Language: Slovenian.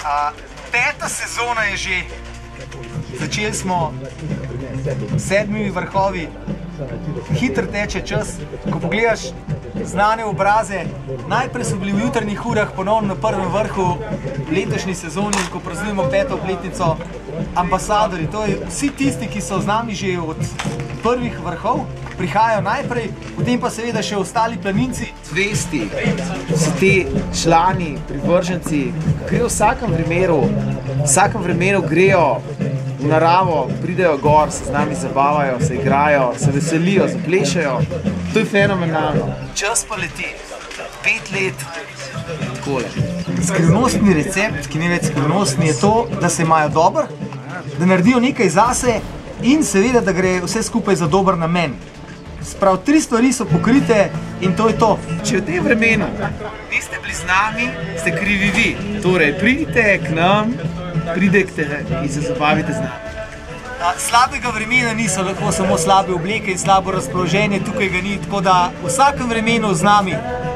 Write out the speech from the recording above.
Peta sezona je že. Začeli smo s 7 vrhovi, hitro teče čas. Ko pogledaš znane obraze, najprej so bili v jutarnjih urah ponovno na prvem vrhu v letošnji sezoni, ko praznujemo 5. obletnico, ambasadori, to je vsi tisti, ki so z nami že od prvih vrhov, prihajajo najprej, potem pa seveda še ostali planinci. Zvesti so ti člani, privrženci, grejo v vsakem vremenu grejo v naravo, pridejo gor, se z nami zabavajo, se igrajo, se veselijo, zaplešajo. To je fenomenalno. Čas pa leti. 5 let. Takole. Skrivnostni recept, ki ni več skrivnostni, je to, da se imajo dobro, da naredijo nekaj zase in seveda, da gre vse skupaj za dober namen. Sprav 3 stvari so pokrite in to je to. Če v tem vremenu niste bili z nami, ste krivi vi. Torej, pridite k nam, pridite in se zabavite z nami. Slabega vremena niso, lahko samo slabe obleke in slabo razpoloženje, tukaj ga ni, tako da v vsakem vremenu z nami.